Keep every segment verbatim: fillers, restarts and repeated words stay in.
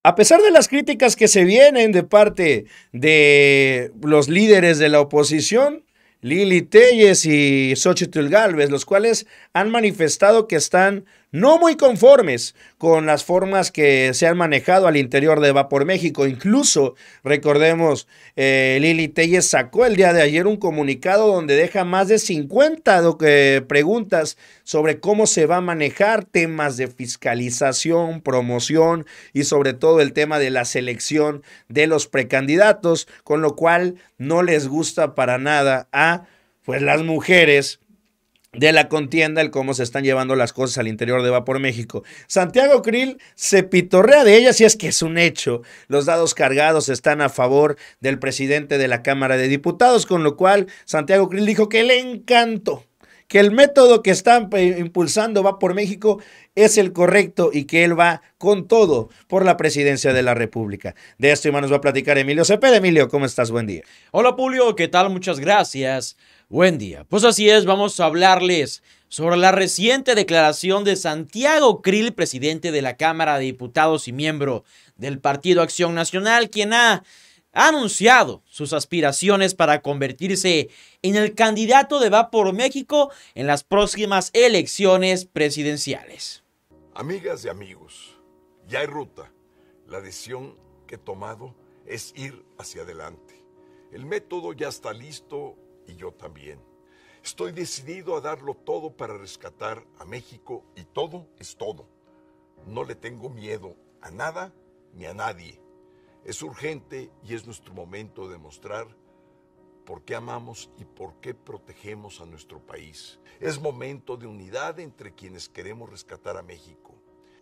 A pesar de las críticas que se vienen de parte de los líderes de la oposición, Lili Téllez y Xóchitl Gálvez, los cuales han manifestado que están no muy conformes con las formas que se han manejado al interior de Va por México. Incluso, recordemos, eh, Lili Téllez sacó el día de ayer un comunicado donde deja más de cincuenta eh, preguntas sobre cómo se va a manejar temas de fiscalización, promoción y sobre todo el tema de la selección de los precandidatos, con lo cual no les gusta para nada a pues las mujeres de la contienda, el cómo se están llevando las cosas al interior de Va por México. Santiago Krill se pitorrea de ellas y es que es un hecho. Los dados cargados están a favor del presidente de la Cámara de Diputados, con lo cual Santiago Krill dijo que le encantó, que el método que están impulsando Va por México es el correcto y que él va con todo por la presidencia de la República. De esto y más nos va a platicar Emilio Cepeda. Emilio, ¿cómo estás? Buen día. Hola, Julio, ¿qué tal? Muchas gracias. Buen día. Pues así es, vamos a hablarles sobre la reciente declaración de Santiago Krill, presidente de la Cámara de Diputados y miembro del Partido Acción Nacional, quien ha ha anunciado sus aspiraciones para convertirse en el candidato de Va por México en las próximas elecciones presidenciales. Amigas y amigos, ya hay ruta. La decisión que he tomado es ir hacia adelante. El método ya está listo y yo también. Estoy decidido a darlo todo para rescatar a México y todo es todo. No le tengo miedo a nada ni a nadie. Es urgente y es nuestro momento de mostrar por qué amamos y por qué protegemos a nuestro país. Es momento de unidad entre quienes queremos rescatar a México,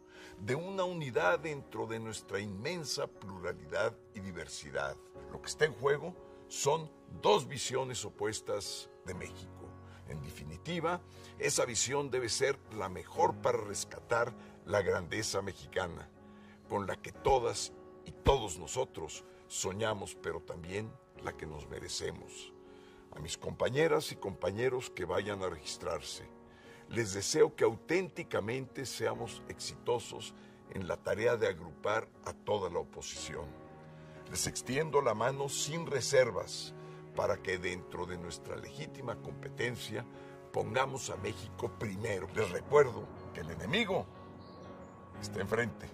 de una unidad dentro de nuestra inmensa pluralidad y diversidad. Lo que está en juego son dos visiones opuestas de México. En definitiva, esa visión debe ser la mejor para rescatar la grandeza mexicana, con la que todas y todos nosotros soñamos, pero también la que nos merecemos. A mis compañeras y compañeros que vayan a registrarse, les deseo que auténticamente seamos exitosos en la tarea de agrupar a toda la oposición. Les extiendo la mano sin reservas para que dentro de nuestra legítima competencia pongamos a México primero. Les recuerdo que el enemigo está enfrente,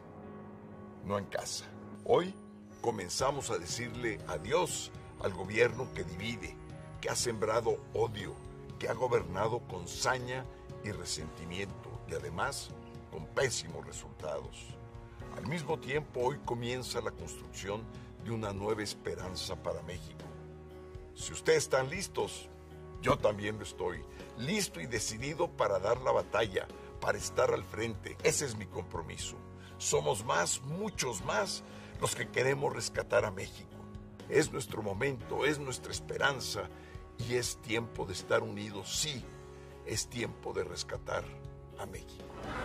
no en casa. Hoy comenzamos a decirle adiós al gobierno que divide, que ha sembrado odio, que ha gobernado con saña y resentimiento y además con pésimos resultados. Al mismo tiempo, hoy comienza la construcción de una nueva esperanza para México. Si ustedes están listos, yo también lo estoy, listo y decidido para dar la batalla, para estar al frente. Ese es mi compromiso. Somos más, muchos más, los que queremos rescatar a México. Es nuestro momento, es nuestra esperanza y es tiempo de estar unidos. Sí, es tiempo de rescatar a México.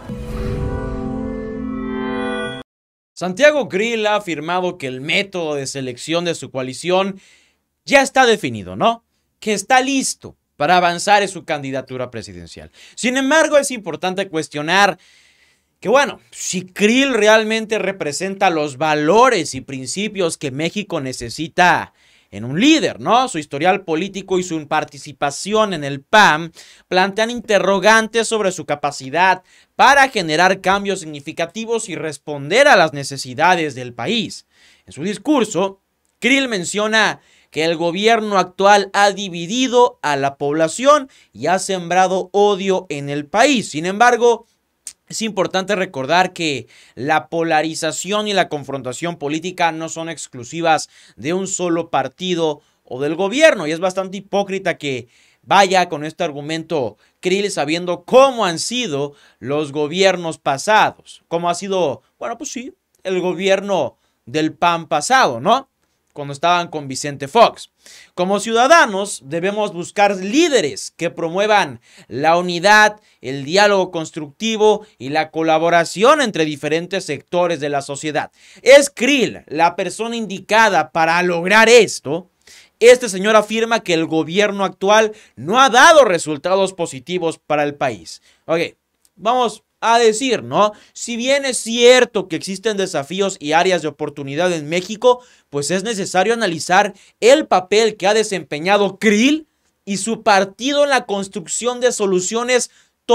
Santiago Krill ha afirmado que el método de selección de su coalición ya está definido, ¿no? Que está listo para avanzar en su candidatura presidencial. Sin embargo, es importante cuestionar que bueno, si Krill realmente representa los valores y principios que México necesita en un líder, ¿no? Su historial político y su participación en el P A N plantean interrogantes sobre su capacidad para generar cambios significativos y responder a las necesidades del país. En su discurso, Krill menciona que el gobierno actual ha dividido a la población y ha sembrado odio en el país. Sin embargo, es importante recordar que la polarización y la confrontación política no son exclusivas de un solo partido o del gobierno, y es bastante hipócrita que vaya con este argumento Krill sabiendo cómo han sido los gobiernos pasados, cómo ha sido, bueno, pues sí, el gobierno del P A N pasado, ¿no? Cuando estaban con Vicente Fox. Como ciudadanos debemos buscar líderes que promuevan la unidad, el diálogo constructivo y la colaboración entre diferentes sectores de la sociedad. ¿Es Krill la persona indicada para lograr esto? Este señor afirma que el gobierno actual no ha dado resultados positivos para el país. Ok, vamos a decir, ¿no? Si bien es cierto que existen desafíos y áreas de oportunidad en México, pues es necesario analizar el papel que ha desempeñado Krill y su partido en la construcción de soluciones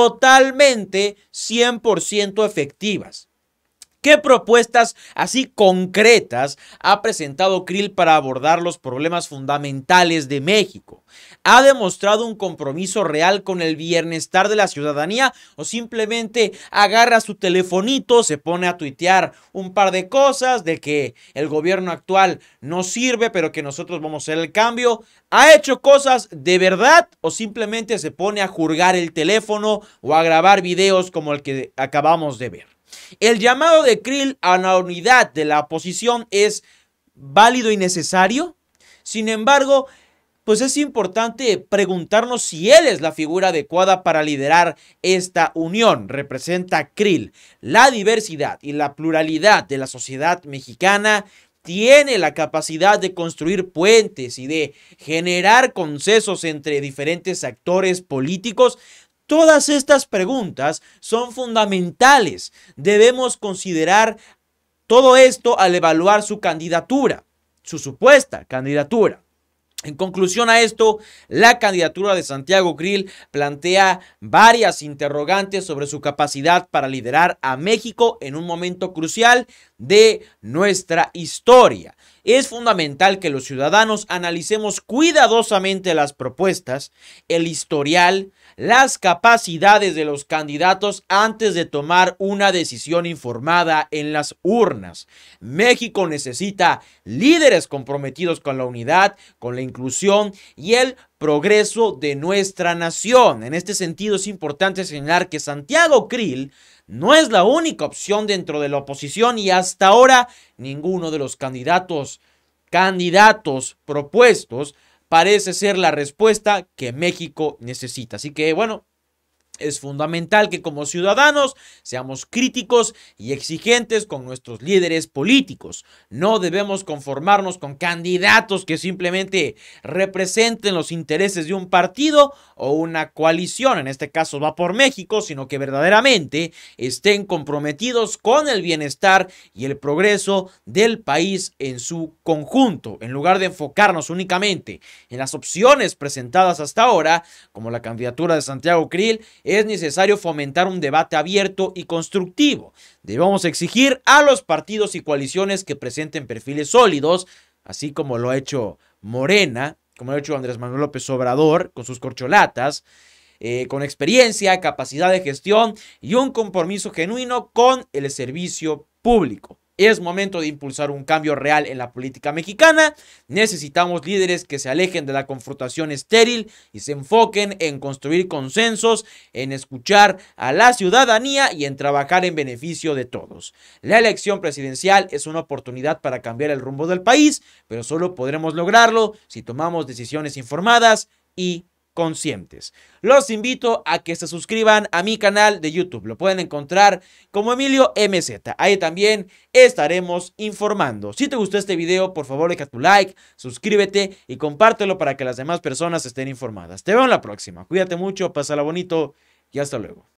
totalmente cien por ciento efectivas. ¿Qué propuestas así concretas ha presentado Krill para abordar los problemas fundamentales de México? ¿Ha demostrado un compromiso real con el bienestar de la ciudadanía o simplemente agarra su telefonito, se pone a tuitear un par de cosas de que el gobierno actual no sirve pero que nosotros vamos a hacer el cambio? ¿Ha hecho cosas de verdad o simplemente se pone a juzgar el teléfono o a grabar videos como el que acabamos de ver? El llamado de Krill a la unidad de la oposición es válido y necesario. Sin embargo, pues es importante preguntarnos si él es la figura adecuada para liderar esta unión. Representa Krill la diversidad y la pluralidad de la sociedad mexicana. Tiene la capacidad de construir puentes y de generar consensos entre diferentes actores políticos. Todas estas preguntas son fundamentales. Debemos considerar todo esto al evaluar su candidatura, su supuesta candidatura. En conclusión a esto, la candidatura de Santiago Krill plantea varias interrogantes sobre su capacidad para liderar a México en un momento crucial de nuestra historia. Es fundamental que los ciudadanos analicemos cuidadosamente las propuestas, el historial, las capacidades de los candidatos antes de tomar una decisión informada en las urnas. México necesita líderes comprometidos con la unidad, con la inclusión y el progreso de nuestra nación. En este sentido es importante señalar que Santiago Krill no es la única opción dentro de la oposición y hasta ahora ninguno de los candidatos, candidatos propuestos parece ser la respuesta que México necesita. Así que bueno, es fundamental que como ciudadanos seamos críticos y exigentes con nuestros líderes políticos. No debemos conformarnos con candidatos que simplemente representen los intereses de un partido o una coalición, en este caso va por México, sino que verdaderamente estén comprometidos con el bienestar y el progreso del país en su conjunto. En lugar de enfocarnos únicamente en las opciones presentadas hasta ahora, como la candidatura de Santiago Krill, es necesario fomentar un debate abierto y constructivo. Debemos exigir a los partidos y coaliciones que presenten perfiles sólidos, así como lo ha hecho Morena, como lo ha hecho Andrés Manuel López Obrador con sus corcholatas, eh, con experiencia, capacidad de gestión y un compromiso genuino con el servicio público. Es momento de impulsar un cambio real en la política mexicana. Necesitamos líderes que se alejen de la confrontación estéril y se enfoquen en construir consensos, en escuchar a la ciudadanía y en trabajar en beneficio de todos. La elección presidencial es una oportunidad para cambiar el rumbo del país, pero solo podremos lograrlo si tomamos decisiones informadas y conscientes. Los invito a que se suscriban a mi canal de YouTube. Lo pueden encontrar como Emilio M Z. Ahí también estaremos informando. Si te gustó este video, por favor deja tu like, suscríbete y compártelo para que las demás personas estén informadas. Te veo en la próxima. Cuídate mucho, pásala bonito y hasta luego.